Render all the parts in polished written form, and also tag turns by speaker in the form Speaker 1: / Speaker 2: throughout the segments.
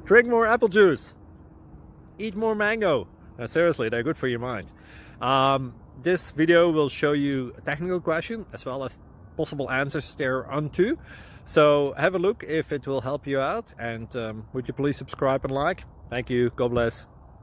Speaker 1: Drink more apple juice. Eat more mango. Now, seriously, they're good for your mind. This video will show you a technical question as well as possible answers thereunto. So have a look if it will help you out, and would you please subscribe and like? Thank you. God bless.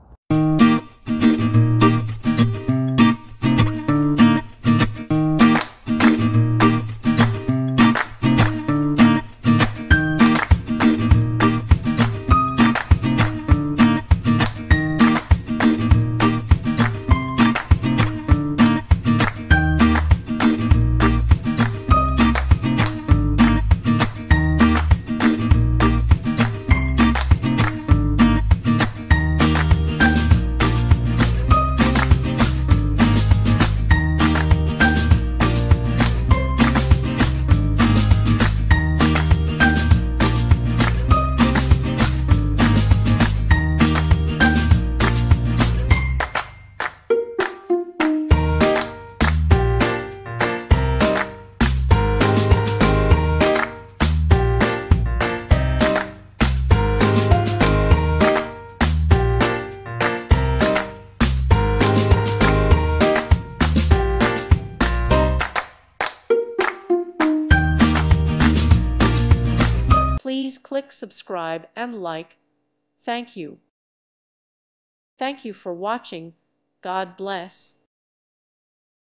Speaker 2: Please click subscribe and like. Thank you. Thank you for watching. God bless.